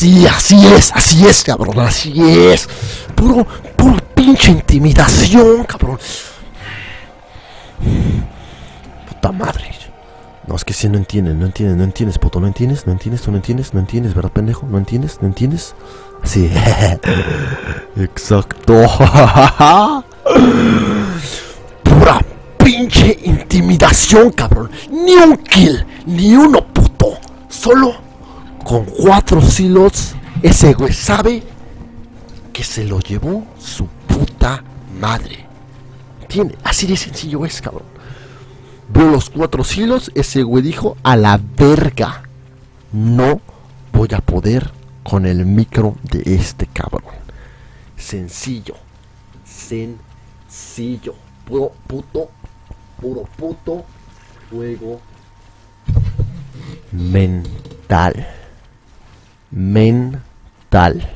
Sí, así es, cabrón, así es. Puro pinche intimidación, cabrón. Puta madre. No, es que si no entiendes, puto, no entiendes, ¿verdad, pendejo? No entiendes. Sí, exacto. Pura pinche intimidación, cabrón. Ni un kill, ni uno, puto. Solo con 4 silos, ese güey sabe que se lo llevó su puta madre. ¿Entiendes? Así de sencillo es, cabrón. Veo los 4 silos, ese güey dijo, a la verga. No voy a poder con el micro de este cabrón. Sencillo. Puro puto juego mental.